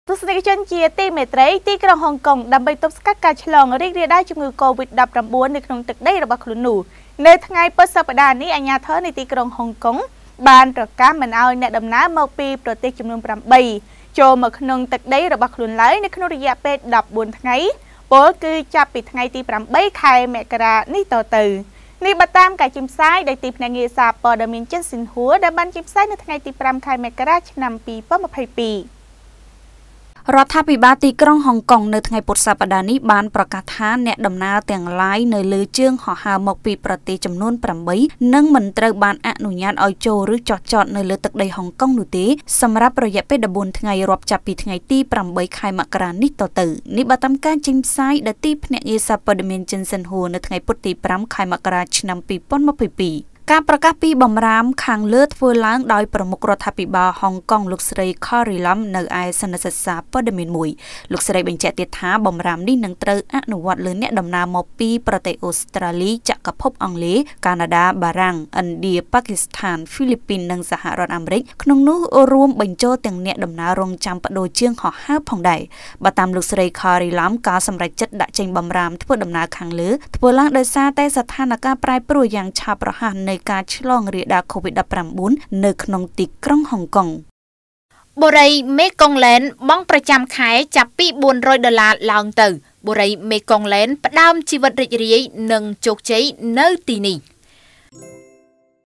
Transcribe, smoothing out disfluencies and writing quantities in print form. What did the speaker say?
ទស្សនិកជនជាទីមេត្រីទីក្រុងហុងកុងដើម្បីទប់ស្កាត់ការឆ្លងរីករាលដាលជំងឺ COVID-19 នៅក្នុងទឹកដីរបស់ខ្លួននោះនៅថ្ងៃពុធសប្តាហ៍នេះអាជ្ញាធរនៃទីក្រុងហុងកុងបានប្រកាសមិនឲ្យអ្នកដំណើរមកពីប្រទេសចំនួន 8 ចូលមកក្នុងទឹកដីរបស់ខ្លួនឡើយនៅក្នុងរយៈពេល14ថ្ងៃពលគឺចាប់ពីថ្ងៃទី 8 ខែមករានេះតទៅនេះបើតាមការចេញផ្សាយដោយទីភ្នាក់ងារសារព័ត៌មានចិនស៊ីនហួរដែលបានចេញផ្សាយនៅថ្ងៃទី 5 ខែមករាឆ្នាំ 2022 រដ្ឋាភិបាលទីក្រុងហុងកុងនៅថ្ងៃពុធសប្តាហ៍នេះបានប្រកាសថាអ្នកដំណើរទាំងឡាយនៅលើជើងហោះហើរមកពីប្រទេសចំនួន 8 នឹងមិនត្រូវបានអនុញ្ញាតឲ្យចូលឬចុះចតនៅលើទឹកដីហុងកុងនោះទេសម្រាប់រយៈពេល14ថ្ងៃរាប់ចាប់ពីថ្ងៃទី 8 ខែមករានេះតទៅនេះបើតាមការចេញផ្សាយដោយទីភ្នាក់ងារសារព័ត៌មានចិនសិនហួរនៅថ្ងៃពុធទី 5 ខែមករាឆ្នាំ 2022 ការប្រកាសពីបំរាមខាងលើធ្វើឡើងដោយប្រមុខរដ្ឋាភិបាលហុងកុងលោកស្រីខូរីឡំនៅឯសន្និសីទសារព័ត៌មានមួយលោកស្រីបញ្ជាក់ទៀតថាបំរាមនេះនឹងត្រូវអនុវត្តលើអ្នកដំណើរមកពីប្រទេសអូស្ត្រាលីចក្រភពអង់គ្លេសកាណាដាបារាំងឥណ្ឌាប៉ាគីស្ថានហ្វីលីពីននិងសហរដ្ឋអាមេរិកក្នុងនោះរួមបញ្ចូលទាំងអ្នកដំណើររងចាំបដូរជើងហោះហើរផងដែរបើតាមលោកស្រីខូរីឡំការសម្រេចចិត្តដាក់ចេញបំរាមធ្វើដំណើរខាងលើធ្វើឡើងដោយសារតែស្ថានភាពប្រែប្រួលយ៉ាងឆាប់រហ័សនៃការឆ្លងរាលដាល COVID-19 នៅក្នុងទីក្រុងហុងកុងបុរីមេកុងឡែនបង់ប្រចាំខែចាប់ពី$400ឡើងទៅបុរីមេកុងឡែនផ្ដើមជីវិតរីករាយនិងជោគជ័យនៅទីនេះ